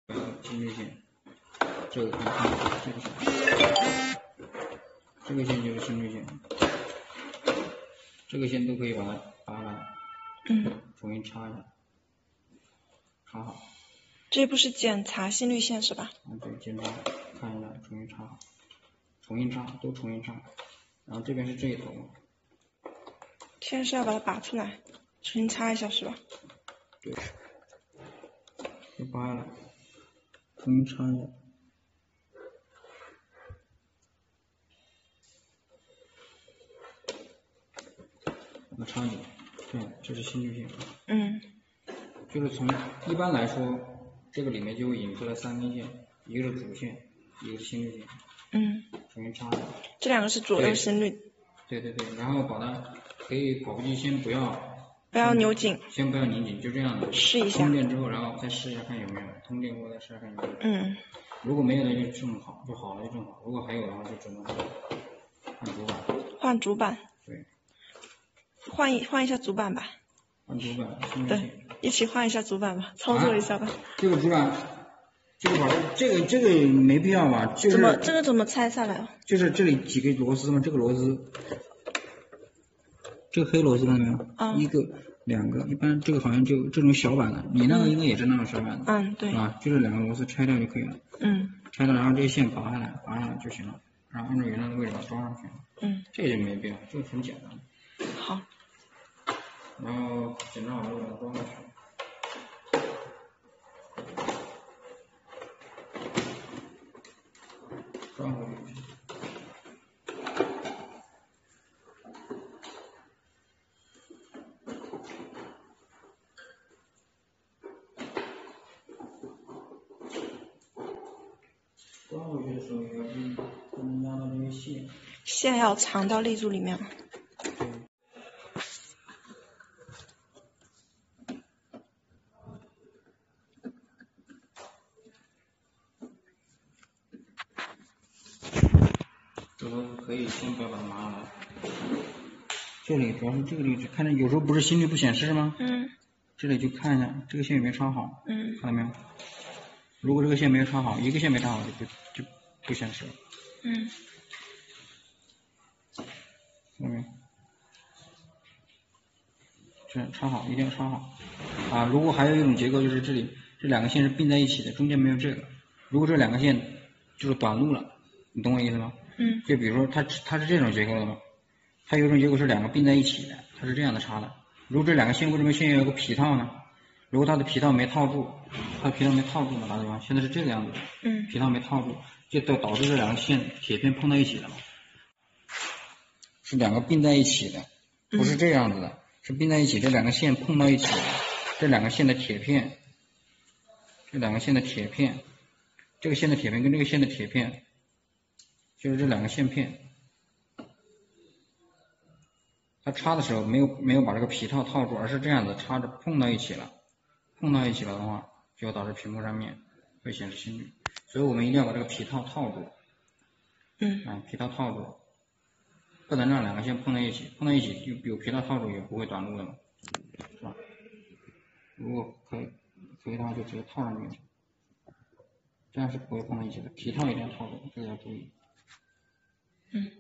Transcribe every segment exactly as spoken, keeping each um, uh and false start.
心率线，这个可以看这个线，这个线就是心率线，这个线都可以把它拔来， 嗯， 重新插一下，插好。 这不是检查心率线是吧？ 啊，对，检查看一下，重新插好，重新插，都重新插。然后这边是这一头， 现在是要把它拔出来，重新插一下是吧？ 对，就拔下来，重新插一下。把它插进去，这样，这是心率线。 嗯。 就是从一般来说，这个里面就会引出来三根线，一个是主线，一个是心率线。 嗯。 重新插上。 这两个是左右心率。 对对对，然后把它可以跑步机先不要。 不要扭紧。 先不要拧紧，就这样的。 试一下。 充电之后，然后再试一下看有没有。通电过再试一下看有没有。 嗯。 如果没有的就正好，就好了就正好。如果还有的话就只能换主板。 换主板。 对。 换一换一下主板吧。 换主板。 对，一起换一下主板吧，操作一下吧。 啊、这个主板，这个把这个这个没必要吧？就是、 怎么这个怎么拆下来啊？ 就是这里几个螺丝嘛，这个螺丝，这个黑螺丝看到没有？ 嗯。 一个、两个，一般这个好像就这种小版的，你那个应该也是那种小版的。 嗯，对。 啊，就是两个螺丝拆掉就可以了。 嗯。 拆掉，然后这个线拔下来，拔下来就行了，然后按照原来的位置把它装上去。 嗯。 这个就没必要，这个很简单。 好。 然后检查好了，把它装上去。装回去。装回去的时候要注意，不能压到这个线。 线要藏到立柱里面。 这个可以先不要把它拿下来。这里主要是这个位置，看着有时候不是心率不显示吗？ 嗯。 这里就看一下这个线有没有插好。 嗯。 看到没有？如果这个线没有插好，一个线没插好就不就不显示了。 嗯。 看到没有？这样插好，一定要插好。啊，如果还有一种结构就是这里这两个线是并在一起的，中间没有这个。如果这两个线就是短路了，你懂我意思吗？ 嗯。 就比如说它它是这种结构的嘛，它有一种结构是两个并在一起的，它是这样的插的。如果这两个线为什么线有个皮套呢？如果它的皮套没套住，它的皮套没套住呢，打比方，现在是这个样子的， 嗯， 皮套没套住，就导导致这两个线铁片碰到一起了嘛，是两个并在一起的，不是这样子的，嗯、是并在一起，这两个线碰到一起了，这两个线的铁片，这两个线的铁片，这个线的铁片跟这个线的铁片，就是这两个线片。它插的时候没有没有把这个皮套套住，而是这样子插着碰到一起了，碰到一起了的话，就要导致屏幕上面会显示心率，所以我们一定要把这个皮套套住， 嗯， 啊，皮套套住，不能让两个线碰在一起，碰在一起有有皮套套住也不会短路的嘛，是吧？如果可以可以的话就直接套上去，这样是不会碰在一起的，皮套一定要套住，这个要注意。 嗯。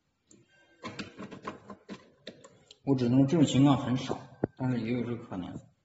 我只能说这种情况很少，但是也有这个可能。